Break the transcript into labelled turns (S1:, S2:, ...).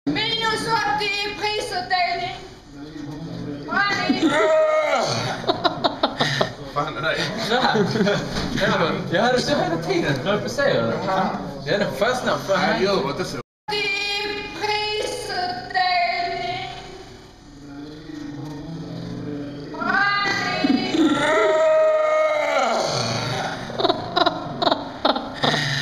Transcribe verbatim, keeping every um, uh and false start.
S1: Minus åttio prisutdelning. Rani.
S2: Fan, det där är...
S3: Jag hade så hela tiden, jag höll på att säga det. Jag hade fastnat för
S2: Nej, det gör inte så.
S1: Prisutdelning. Rani.